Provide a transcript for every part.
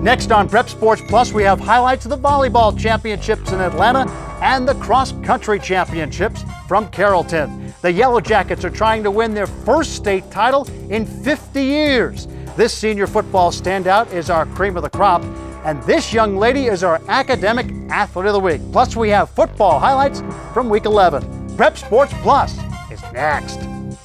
Next on Prep Sports Plus, we have highlights of the volleyball championships in Atlanta and the cross-country championships from Carrollton. The Yellow Jackets are trying to win their first state title in 50 years. This senior football standout is our cream of the crop, and this young lady is our academic athlete of the week. Plus, we have football highlights from week 11. Prep Sports Plus is next.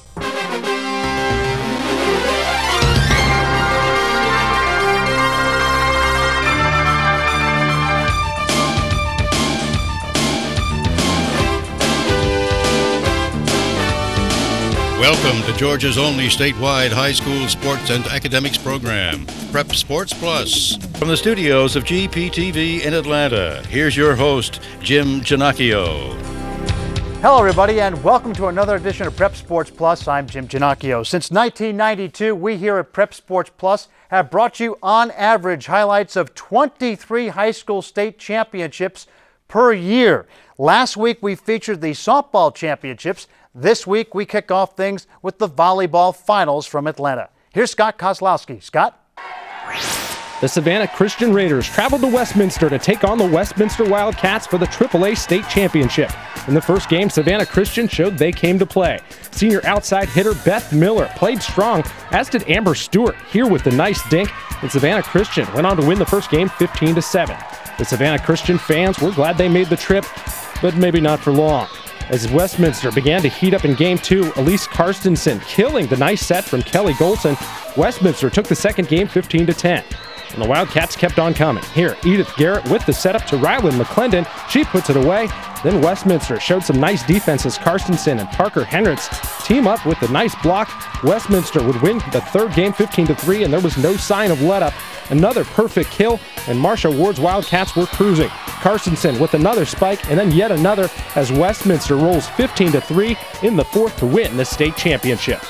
Welcome to Georgia's only statewide high school sports and academics program, Prep Sports Plus. From the studios of GPTV in Atlanta, here's your host, Jim Ginocchio. Hello, everybody, and welcome to another edition of Prep Sports Plus. I'm Jim Ginocchio. Since 1992, we here at Prep Sports Plus have brought you, on average, highlights of 23 high school state championships per year. Last week, we featured the softball championships. This week, we kick off things with the volleyball finals from Atlanta. Here's Scott Kozlowski. Scott? The Savannah Christian Raiders traveled to Westminster to take on the Westminster Wildcats for the AAA State Championship. In the first game, Savannah Christian showed they came to play. Senior outside hitter Beth Miller played strong, as did Amber Stewart, here with the nice dink, and Savannah Christian went on to win the first game 15-7. The Savannah Christian fans were glad they made the trip, but maybe not for long. As Westminster began to heat up in Game 2, Elise Karstensen killing the nice set from Kelly Golson. Westminster took the second game 15-10. And the Wildcats kept on coming. Here, Edith Garrett with the setup to Ryland McClendon. She puts it away. Then Westminster showed some nice defense as Karstensen and Parker Henritz team up with the nice block. Westminster would win the third game 15-3, and there was no sign of let up. Another perfect kill, and Marsha Ward's Wildcats were cruising. Karstensen with another spike, and then yet another as Westminster rolls 15-3 in the fourth to win the state championship.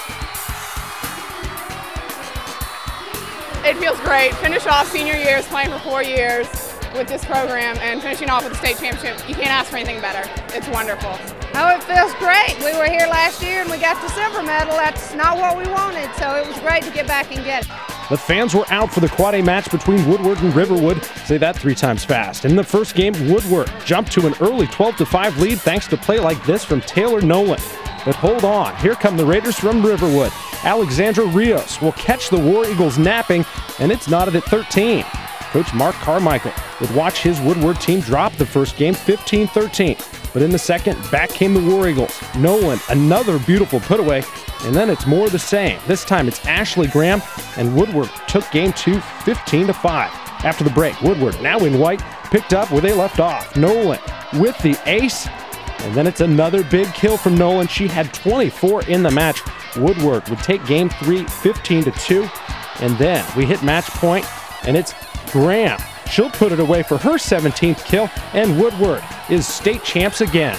It feels great. Finish off senior years, playing for 4 years with this program, and finishing off with the state championship. You can't ask for anything better. It's wonderful. Oh, it feels great. We were here last year and we got the silver medal. That's not what we wanted, so it was great to get back and get it. The fans were out for the quad A match between Woodward and Riverwood. Say that 3 times fast. In the first game, Woodward jumped to an early 12-5 lead thanks to play like this from Taylor Nolan. But hold on, here come the Raiders from Riverwood. Alexandra Rios will catch the War Eagles napping, and it's knotted at 13. Coach Mark Carmichael would watch his Woodward team drop the first game 15-13. But in the second, back came the War Eagles. Nolan, another beautiful put-away, and then it's more the same. This time it's Ashley Graham, and Woodward took game 2 15-5. After the break, Woodward, now in white, picked up where they left off. Nolan with the ace, and then it's another big kill from Nolan. She had 24 in the match. Woodward would take game 3 15-2, and then we hit match point, and it's Graham. She'll put it away for her 17th kill, and Woodward is state champs again.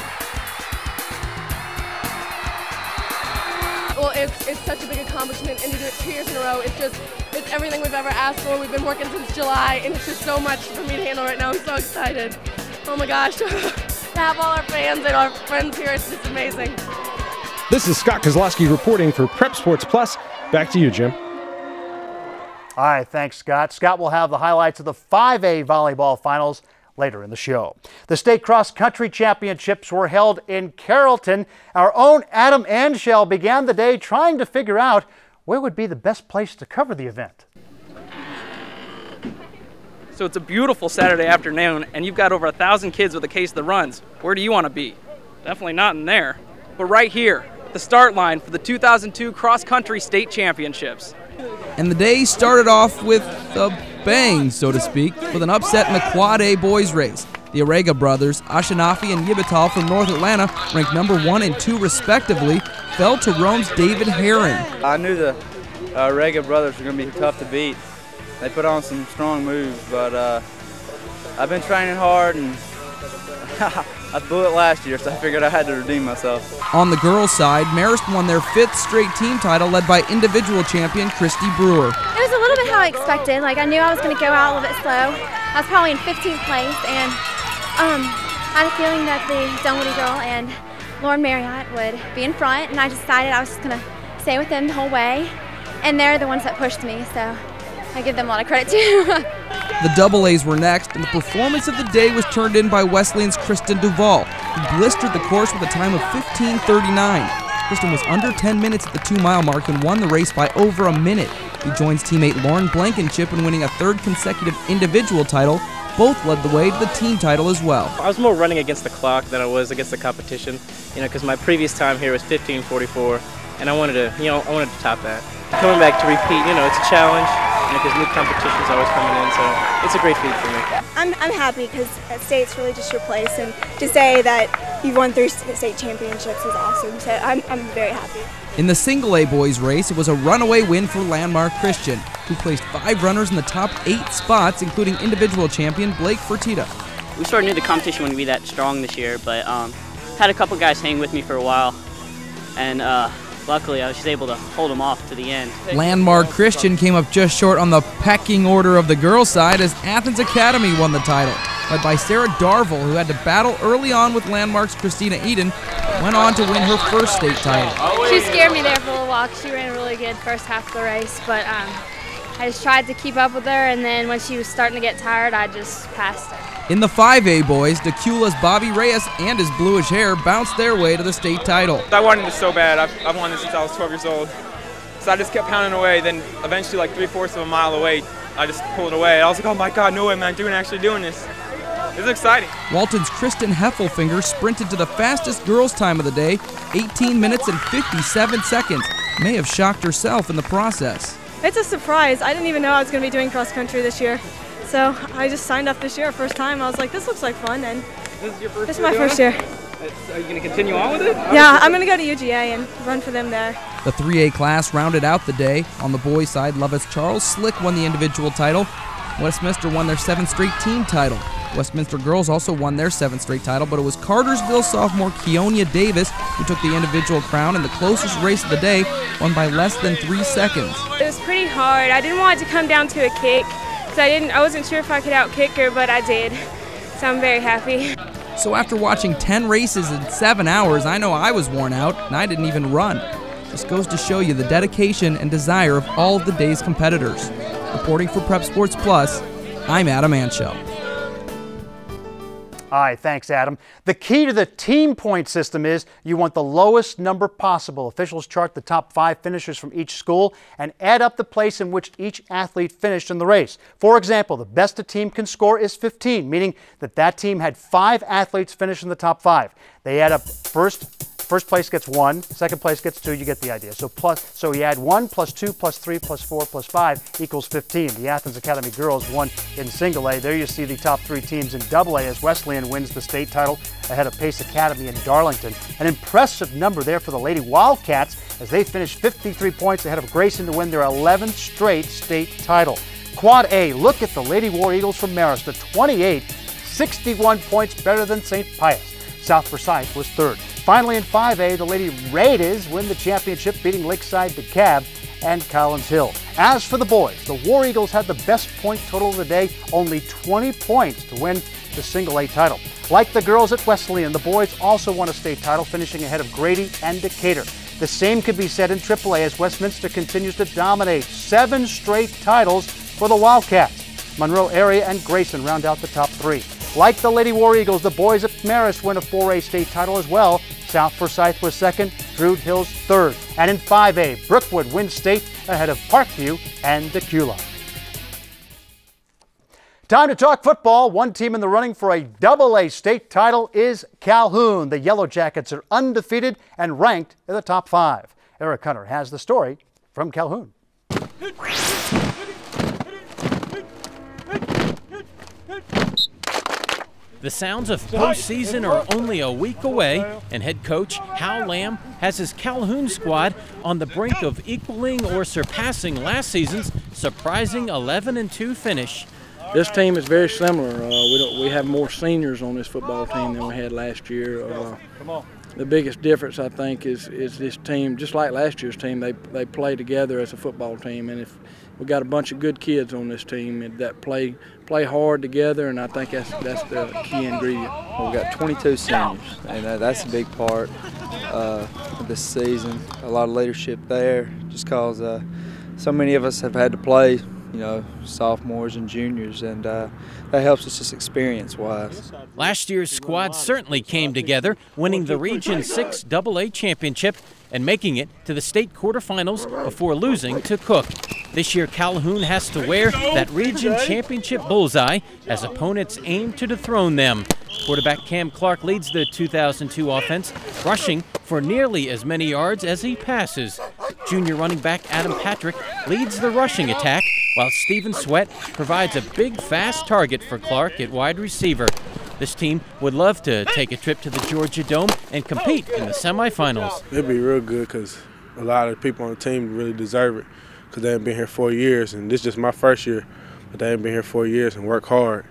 Well, it's such a big accomplishment, and to do it 2 years in a row, it's everything we've ever asked for. We've been working since July, and it's just so much for me to handle right now. I'm so excited. Oh my gosh, to have all our fans and our friends here, it's just amazing. This is Scott Kozlowski reporting for Prep Sports Plus. Back to you, Jim. All right, thanks, Scott. Scott will have the highlights of the 5A volleyball finals later in the show. The state cross-country championships were held in Carrollton. Our own Adam Anshell began the day trying to figure out where would be the best place to cover the event. So it's a beautiful Saturday afternoon, and you've got over 1,000 kids with a case of the runs. Where do you want to be? Definitely not in there, but right here, the start line for the 2002 cross-country state championships. And the day started off with a bang, so to speak, with an upset in the Quad A boys race. The Arega brothers, Ashanafi and Yibital from North Atlanta, ranked number 1 and 2 respectively, fell to Rome's David Herron. I knew the Arega brothers were going to be tough to beat. They put on some strong moves, but I've been training hard, and I blew it last year, so I figured I had to redeem myself. On the girls' side, Marist won their 5th straight team title, led by individual champion Christy Brewer. It was a little bit how I expected. Like, I knew I was going to go out a little bit slow. I was probably in 15th place, and I had a feeling that the Dunwoody girl and Lauren Marriott would be in front, and I decided I was just going to stay with them the whole way. And they're the ones that pushed me, so I give them a lot of credit too. The AA were next, and the performance of the day was turned in by Wesleyan's Kristen Duvall, who blistered the course with a time of 15:39. Kristen was under 10 minutes at the 2-mile mark and won the race by over a minute. He joins teammate Lauren Blankenship in winning a third consecutive individual title. Both led the way to the team title as well. I was more running against the clock than I was against the competition, because my previous time here was 15:44, and I wanted to, top that. Coming back to repeat, it's a challenge, because new competition's always coming in, so it's a great feat for me. I'm happy because state's really just your place, and to say that you've won 3 state championships is awesome, so I'm very happy. In the single A boys race, it was a runaway win for Landmark Christian, who placed 5 runners in the top 8 spots, including individual champion Blake Fertitta. We sort of knew the competition wouldn't be that strong this year, but had a couple guys hang with me for a while, and luckily I was just able to hold them off to the end. Landmark Christian came up just short on the pecking order of the girls' side as Athens Academy won the title, led by Sarah Darville, who had to battle early on with Landmark's Christina Eden, but went on to win her first state title. She scared me there for a little while because she ran a really good first half of the race, but I just tried to keep up with her, and then when she was starting to get tired, I just passed her. In the 5A boys, Decula's Bobby Reyes and his bluish hair bounced their way to the state title. I wanted this so bad. I've wanted this since I was 12 years old. So I just kept pounding away. Then eventually, like 3/4 of a mile away, I just pulled away. I was like, oh my God, no way, man, I'm actually doing this. This is exciting. Walton's Kristen Heffelfinger sprinted to the fastest girls' time of the day, 18 minutes and 57 seconds. May have shocked herself in the process. It's a surprise. I didn't even know I was going to be doing cross country this year. So I just signed up this year, first time. I was like, this looks like fun, and this is my first year. Are you going to continue on with it? Yeah, I'm going to go to UGA and run for them there. The 3A class rounded out the day. On the boys' side, Lovett's Charles Slick won the individual title. Westminster won their 7th straight team title. Westminster girls also won their 7th straight title, but it was Cartersville sophomore Keonia Davis who took the individual crown in the closest race of the day, won by less than 3 seconds. It was pretty hard. I didn't want it to come down to a kick, because I wasn't sure if I could out-kick her, but I did. So I'm very happy. So after watching 10 races in 7 hours, I know I was worn out, and I didn't even run. Just goes to show you the dedication and desire of all of the day's competitors. Reporting for Prep Sports Plus, I'm Adam Anshow. All right, thanks, Adam. The key to the team point system is you want the lowest number possible. Officials chart the top 5 finishers from each school and add up the place in which each athlete finished in the race. For example, the best a team can score is 15, meaning that team had 5 athletes finish in the top 5. They add up First place gets 1, second place gets 2, you get the idea. So you add 1 plus 2 plus 3 plus 4 plus 5 equals 15. The Athens Academy girls won in single A. There you see the top 3 teams in double A as Wesleyan wins the state title ahead of Pace Academy in Darlington. An impressive number there for the Lady Wildcats as they finished 53 points ahead of Grayson to win their 11th straight state title. Quad A, look at the Lady War Eagles from Marist, 28, 61 points better than St. Pius. South Forsyth was 3rd. Finally in 5A, the Lady Raiders win the championship, beating Lakeside DeKalb and Collins Hill. As for the boys, the War Eagles had the best point total of the day, only 20 points to win the single A title. Like the girls at Wesleyan, the boys also won a state title, finishing ahead of Grady and Decatur. The same could be said in AAA as Westminster continues to dominate. 7 straight titles for the Wildcats. Monroe area and Grayson round out the top 3. Like the Lady War Eagles, the boys at Marist win a 4A state title as well. South Forsyth was 2nd, Druid Hills 3rd. And in 5A, Brookwood wins state ahead of Parkview and Decula. Time to talk football. One team in the running for a AA state title is Calhoun. The Yellow Jackets are undefeated and ranked in the top 5. Eric Hunter has the story from Calhoun. The sounds of postseason are only a week away, and head coach Hal Lamb has his Calhoun squad on the brink of equaling or surpassing last season's surprising 11-2 finish. This team is very similar. We have more seniors on this football team than we had last year. The biggest difference, I think, is this team, just like last year's team, they play together as a football team, and if we got a bunch of good kids on this team that play hard together, and I think that's the key ingredient. Well, we got 22 seniors, and that's a big part of this season. A lot of leadership there, just because so many of us have had to play sophomores and juniors, and that helps us just experience-wise. Last year's squad certainly came together, winning the Region 6 AA championship and making it to the state quarterfinals before losing to Cook. This year, Calhoun has to wear that region championship bullseye as opponents aim to dethrone them. Quarterback Cam Clark leads the 2002 offense, rushing for nearly as many yards as he passes. Junior running back Adam Patrick leads the rushing attack, while Steven Sweat provides a big, fast target for Clark at wide receiver. This team would love to take a trip to the Georgia Dome and compete in the semifinals. It'd be real good because a lot of people on the team really deserve it because they haven't been here 4 years, and this is just my first year, but they haven't been here 4 years and work hard.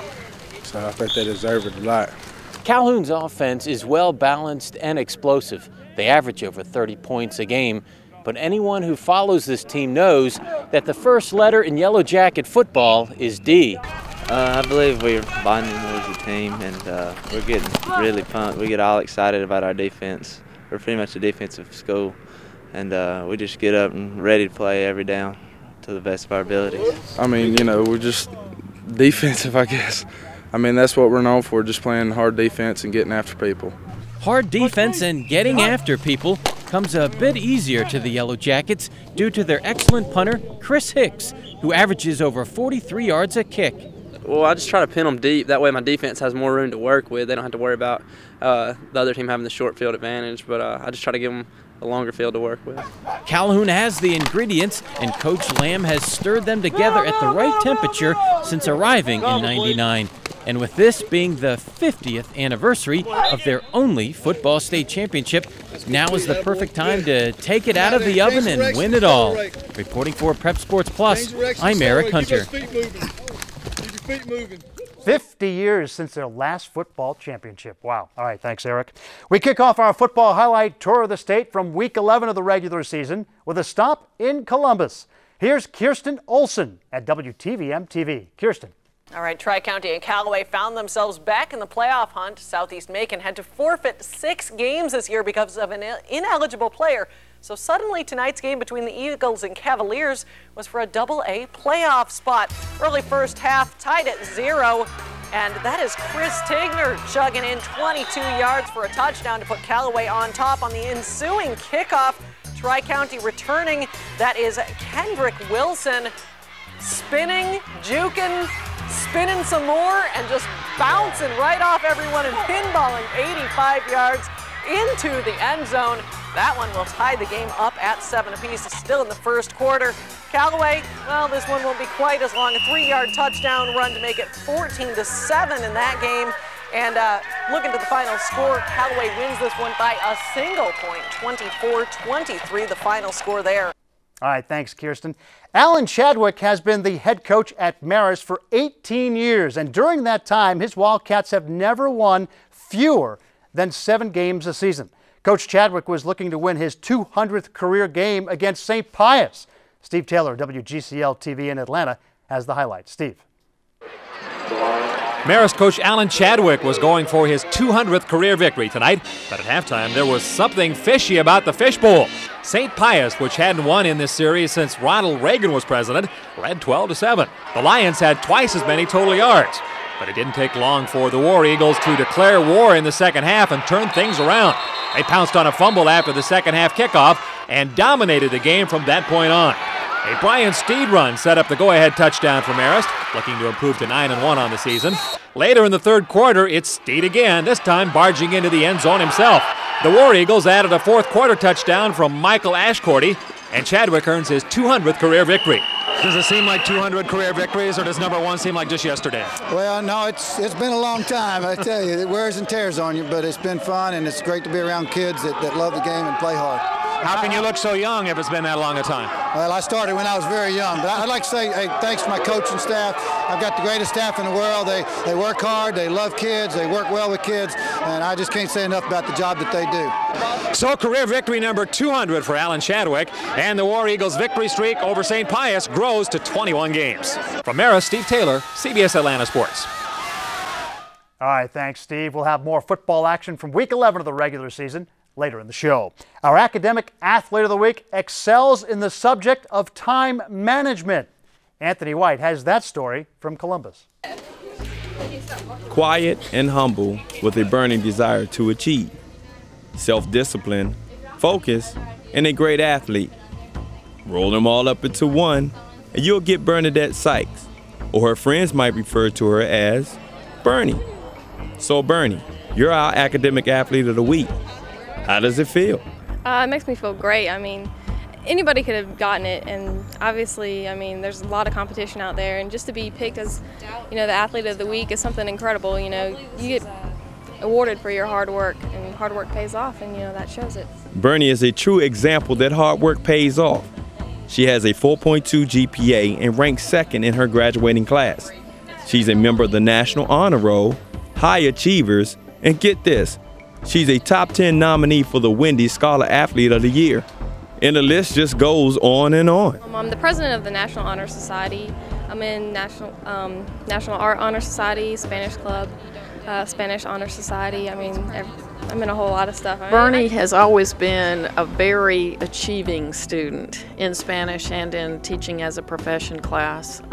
So I think they deserve it a lot. Calhoun's offense is well balanced and explosive. They average over 30 points a game, but anyone who follows this team knows that the first letter in Yellow Jacket football is D. I believe we're bonding as a team, and we're getting really pumped. We get all excited about our defense. We're pretty much a defensive school, and we just get up and ready to play every down to the best of our abilities. I mean, we're just defensive, I guess. I mean, that's what we're known for, just playing hard defense and getting after people. Hard defense and getting after people comes a bit easier to the Yellow Jackets due to their excellent punter, Chris Hicks, who averages over 43 yards a kick. Well, I just try to pin them deep. That way my defense has more room to work with. They don't have to worry about the other team having the short field advantage, but I just try to give them a longer field to work with. Calhoun has the ingredients, and Coach Lamb has stirred them together at the right temperature since arriving in '99. And with this being the 50th anniversary of their only football state championship, now is the perfect time to take it out of the oven and win it all. Reporting for Prep Sports Plus, I'm Eric Hunter. 50 years since their last football championship. Wow. All right, thanks, Eric. We kick off our football highlight tour of the state from week 11 of the regular season with a stop in Columbus. Here's Kirsten Olson at WTVM-TV. Kirsten. All right, Tri-County and Callaway found themselves back in the playoff hunt. Southeast Macon had to forfeit 6 games this year because of an ineligible player. So suddenly tonight's game between the Eagles and Cavaliers was for a AA playoff spot. Early first half tied at 0, and that is Chris Tigner chugging in 22 yards for a touchdown to put Callaway on top on the ensuing kickoff. Tri-County returning, that is Kendrick Wilson, spinning, juking, spinning some more, and just bouncing right off everyone and pinballing 85 yards into the end zone. That one will tie the game up at 7 apiece. It's still in the first quarter. Callaway, well, this one won't be quite as long. A 3-yard touchdown run to make it 14-7 in that game. And looking to the final score, Callaway wins this one by a single point, 24-23, the final score there. All right, thanks, Kirsten. Alan Chadwick has been the head coach at Marist for 18 years, and during that time, his Wildcats have never won fewer than 7 games a season. Coach Chadwick was looking to win his 200th career game against St. Pius. Steve Taylor, WGCL-TV in Atlanta, has the highlights. Steve. Marist coach Alan Chadwick was going for his 200th career victory tonight, but at halftime there was something fishy about the fishbowl. St. Pius, which hadn't won in this series since Ronald Reagan was president, led 12-7. The Lions had twice as many total yards, but it didn't take long for the War Eagles to declare war in the second half and turn things around. They pounced on a fumble after the second half kickoff and dominated the game from that point on. A Brian Steed run set up the go-ahead touchdown for Marist, looking to improve to 9-1 on the season. Later in the third quarter, it's Steed again, this time barging into the end zone himself. The War Eagles added a fourth quarter touchdown from Michael Ashkorty, and Chadwick earns his 200th career victory. Does it seem like 200 career victories, or does number 1 seem like just yesterday? Well, no, it's been a long time. I tell you, it wears and tears on you, but it's been fun, and it's great to be around kids that love the game and play hard. How can you look so young if it's been that long a time? Well, I started when I was very young, but I'd like to say, hey, thanks to my coaching staff. I've got the greatest staff in the world. They work hard, they love kids, they work well with kids, and I just can't say enough about the job that they do. So career victory number 200 for Alan Chadwick, and the War Eagles' victory streak over St. Pius grows to 21 games. From Marist, Steve Taylor, CBS Atlanta Sports. All right, thanks, Steve. We'll have more football action from Week 11 of the regular season later in the show. Our academic athlete of the week excels in the subject of time management. Anthony White has that story from Columbus. Quiet and humble with a burning desire to achieve. Self-discipline, focus, and a great athlete. Roll them all up into one, and you'll get Bernadette Sykes, or her friends might refer to her as Bernie. So Bernie, you're our Academic Athlete of the Week. How does it feel? It makes me feel great. I mean, anybody could have gotten it, and obviously, I mean, there's a lot of competition out there, and just to be picked as, you know, the Athlete of the Week is something incredible. You know, you get awarded for your hard work, and hard work pays off, and, you know, that shows it. Bernie is a true example that hard work pays off. She has a 4.2 GPA and ranks second in her graduating class. She's a member of the National Honor Roll, High Achievers, and get this, she's a top 10 nominee for the Wendy's Scholar Athlete of the Year. And the list just goes on and on. I'm the president of the National Honor Society. I'm in National Art Honor Society, Spanish Club, Spanish Honor Society. I mean, I'm in a whole lot of stuff. Bernie has always been a very achieving student in Spanish and in teaching as a profession class.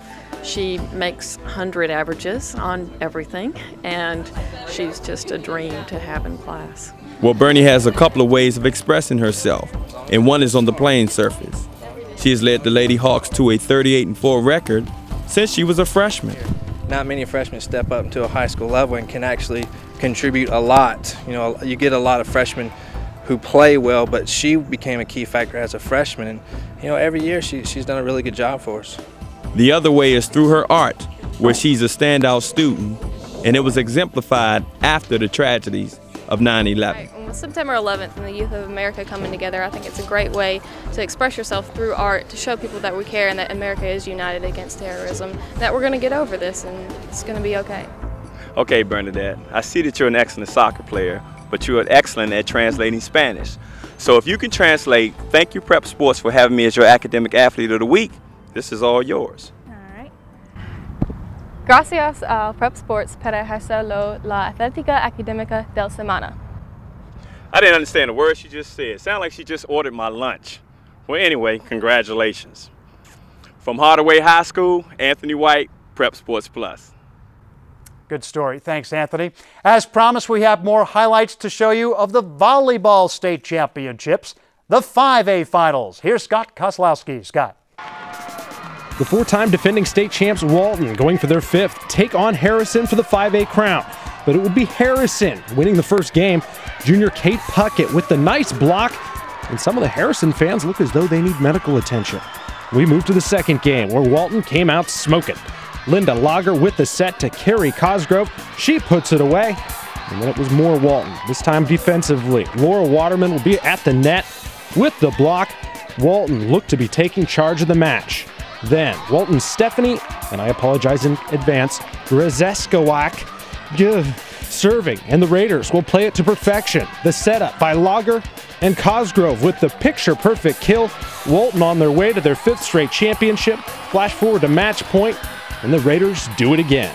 She makes 100 averages on everything, and she's just a dream to have in class. Well, Bernie has a couple of ways of expressing herself, and one is on the playing surface. She has led the Lady Hawks to a 38-4 record since she was a freshman. Not many freshmen step up to a high school level and can actually contribute a lot. You know, you get a lot of freshmen who play well, but she became a key factor as a freshman, and you know, every year she's done a really good job for us. The other way is through her art, where she's a standout student, and it was exemplified after the tragedies of 9/11. With September 11th and the Youth of America coming together, I think it's a great way to express yourself through art, to show people that we care and that America is united against terrorism, that we're going to get over this and it's going to be okay. Okay, Bernadette, I see that you're an excellent soccer player, but you're excellent at translating Spanish. So if you can translate, thank you Prep Sports for having me as your Academic Athlete of the Week. This is all yours. Gracias a Prep Sports por hacerlo la Atlética Académica del Semana. I didn't understand the words she just said. Sounded like she just ordered my lunch. Well, anyway, congratulations. From Hardaway High School, Anthony White, Prep Sports Plus. Good story. Thanks, Anthony. As promised, we have more highlights to show you of the volleyball state championships, the 5A finals. Here's Scott Kozlowski. Scott. The four-time defending state champs Walton going for their fifth take on Harrison for the 5A crown. But it would be Harrison winning the first game. Junior Kate Puckett with the nice block. And some of the Harrison fans look as though they need medical attention. We move to the second game where Walton came out smoking. Linda Lager with the set to Carrie Cosgrove. She puts it away. And then it was more Walton, this time defensively. Laura Waterman will be at the net with the block. Walton looked to be taking charge of the match. Then Walton's Stephanie, and I apologize in advance, Rzeskowak serving, and the Raiders will play it to perfection. The setup by Lager and Cosgrove with the picture-perfect kill. Walton on their way to their fifth straight championship. Flash forward to match point, and the Raiders do it again.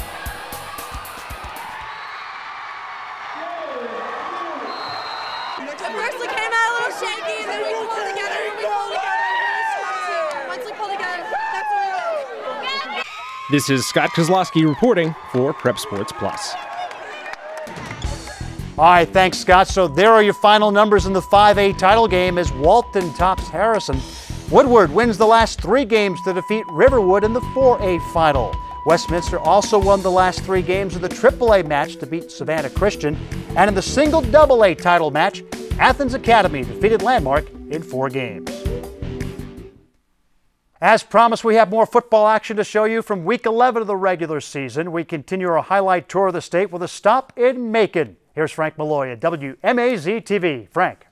This is Scott Kozlowski reporting for Prep Sports Plus. All right, thanks, Scott. So there are your final numbers in the 5A title game as Walton tops Harrison. Woodward wins the last 3 games to defeat Riverwood in the 4A final. Westminster also won the last 3 games of the AAA match to beat Savannah Christian. And in the single AA title match, Athens Academy defeated Landmark in 4 games. As promised, we have more football action to show you from Week 11 of the regular season. We continue our highlight tour of the state with a stop in Macon. Here's Frank Malloy at WMAZ-TV. Frank.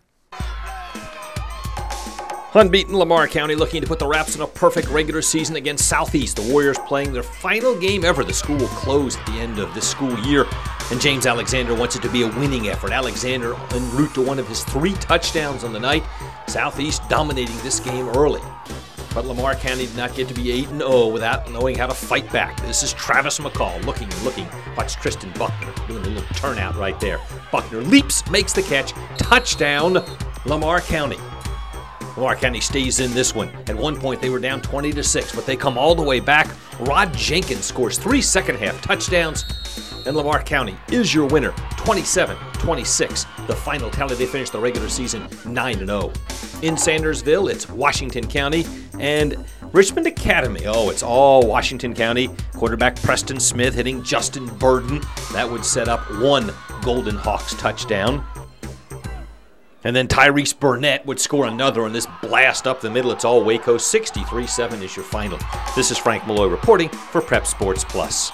Unbeaten Lamar County looking to put the Raps in a perfect regular season against Southeast. The Warriors playing their final game ever. The school will close at the end of this school year, and James Alexander wants it to be a winning effort. Alexander en route to one of his 3 touchdowns on the night. Southeast dominating this game early. But Lamar County did not get to be 8-0 without knowing how to fight back. This is Travis McCall looking. Watch Tristan Buckner doing a little turnout right there. Buckner leaps, makes the catch. Touchdown, Lamar County. Lamar County stays in this one. At one point, they were down 20-6, but they come all the way back. Rod Jenkins scores 3 second-half touchdowns, and Lamar County is your winner, 27-26. The final tally, they finished the regular season 9-0. In Sandersville, it's Washington County and Richmond Academy. Oh, it's all Washington County. Quarterback Preston Smith hitting Justin Burden. That would set up 1 Golden Hawks touchdown. And then Tyrese Burnett would score another on this blast up the middle. It's all Waco. 63-7 is your final. This is Frank Malloy reporting for Prep Sports Plus.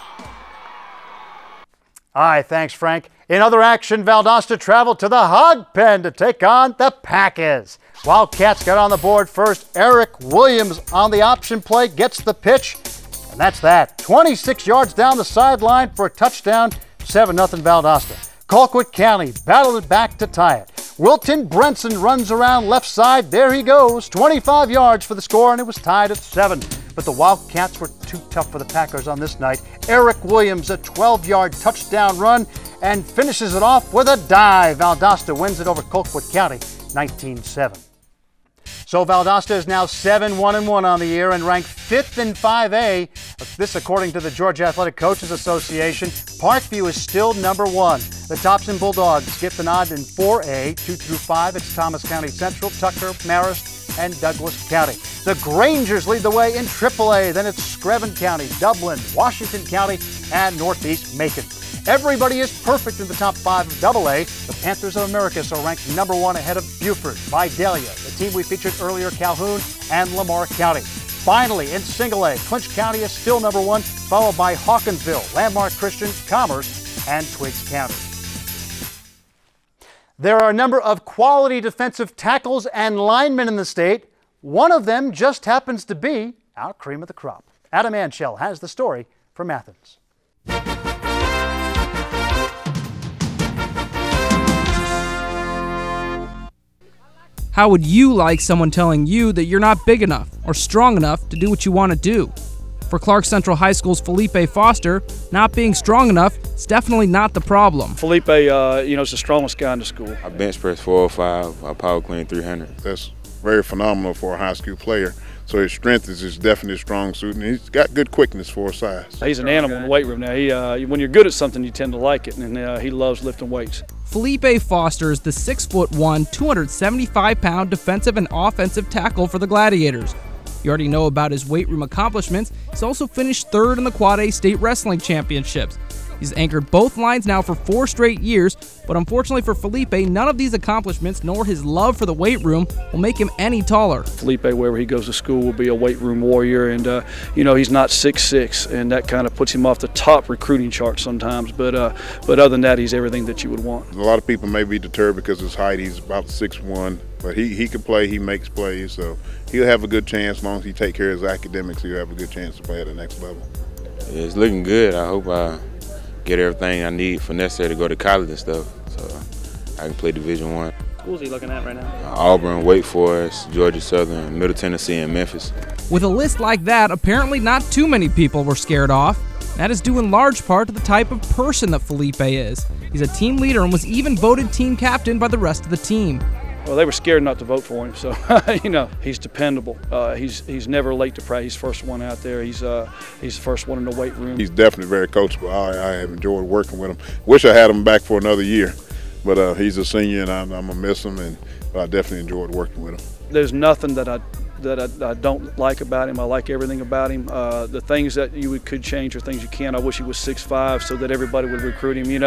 All right, thanks, Frank. In other action, Valdosta traveled to the Hog Pen to take on the Packers. Wildcats got on the board first. Eric Williams on the option play gets the pitch, and that's that. 26 yards down the sideline for a touchdown, 7-0 Valdosta. Colquitt County battled it back to tie it. Wilton Brenson runs around left side. There he goes. 25 yards for the score, and it was tied at 7. But the Wildcats were too tough for the Packers on this night. Eric Williams, a 12-yard touchdown run, and finishes it off with a dive. Valdosta wins it over Colquitt County, 19-7. So Valdosta is now 7-1-1 on the year and ranked 5th in 5A. This according to the Georgia Athletic Coaches Association. Parkview is still number 1. The Thompson Bulldogs get the nod in 4A, 2 through 5. It's Thomas County Central, Tucker, Marist, and Douglas County. The Grangers lead the way in AAA. Then it's Screven County, Dublin, Washington County, and Northeast Macon. Everybody is perfect in the top 5 of AA. The Panthers of America are ranked number 1 ahead of Buford, Vidalia, the team we featured earlier, Calhoun, and Lamar County. Finally, in Single A, Clinch County is still number 1, followed by Hawkinsville, Landmark Christian, Commerce, and Twiggs County. There are a number of quality defensive tackles and linemen in the state. One of them just happens to be our cream of the crop. Adam Anshell has the story from Athens. How would you like someone telling you that you're not big enough or strong enough to do what you want to do? For Clark Central High School's Felipe Foster, not being strong enough is definitely not the problem. Felipe, is the strongest guy in the school. I bench press 405, I power clean 300. That's very phenomenal for a high school player. So his strength is his definite strong suit, and he's got good quickness for his size. He's an animal in the weight room now. When you're good at something, you tend to like it, and he loves lifting weights. Felipe Foster is the 6'1", 275-pound defensive and offensive tackle for the Gladiators. You already know about his weight room accomplishments. He's also finished 3rd in the Quad A State Wrestling Championships. He's anchored both lines now for 4 straight years, but unfortunately for Felipe, none of these accomplishments nor his love for the weight room will make him any taller. Felipe, wherever he goes to school, will be a weight room warrior, and he's not 6'6", and that kind of puts him off the top recruiting chart sometimes, but other than that, he's everything that you would want. A lot of people may be deterred because of his height. He's about 6'1", but he can play, he makes plays, so he'll have a good chance. As long as he take care of his academics, he'll have a good chance to play at the next level. Yeah, it's looking good. I hope I get everything I need for necessary to go to college and stuff, so I can play Division I. Who's he looking at right now? Auburn, Wake Forest, Georgia Southern, Middle Tennessee, and Memphis. With a list like that, apparently not too many people were scared off. That is due in large part to the type of person that Felipe is. He's a team leader and was even voted team captain by the rest of the team. Well, they were scared not to vote for him, so he's dependable. He's never late to practice. He's the first one out there. He's the first one in the weight room. He's definitely very coachable. I have enjoyed working with him. Wish I had him back for another year, but he's a senior, and I'm gonna miss him. But I definitely enjoyed working with him. There's nothing that I don't like about him. I like everything about him. The things that you could change are things you can't. I wish he was 6'5", so that everybody would recruit him,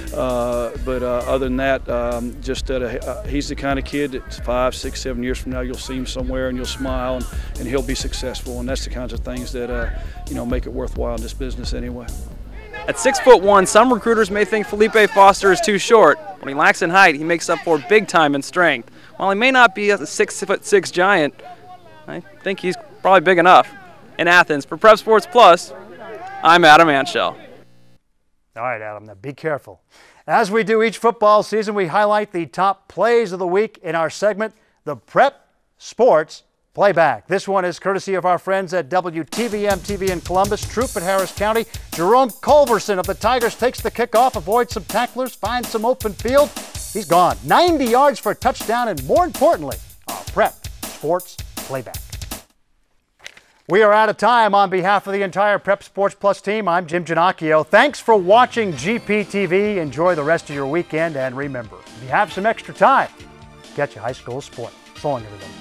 But other than that, just that he's the kind of kid that 5, 6, 7 years from now you'll see him somewhere and you'll smile and he'll be successful. And that's the kinds of things that make it worthwhile in this business anyway. At 6'1", some recruiters may think Felipe Foster is too short. When he lacks in height, he makes up for big time in strength. While he may not be a 6'6" giant, I think he's probably big enough. In Athens, for Prep Sports Plus, I'm Adam Anshell. All right, Adam, now be careful. As we do each football season, we highlight the top plays of the week in our segment, the Prep Sports Playback. This one is courtesy of our friends at WTVM-TV in Columbus, Troop at Harris County. Jerome Culverson of the Tigers takes the kickoff, avoids some tacklers, finds some open field. He's gone. 90 yards for a touchdown, and more importantly, a Prep Sports Playback. We are out of time. On behalf of the entire Prep Sports Plus team, I'm Jim Ginocchio. Thanks for watching GPTV. Enjoy the rest of your weekend, and remember, if you have some extra time, get your high school sport. So long, everybody.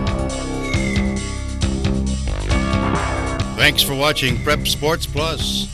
Thanks for watching Prep Sports Plus.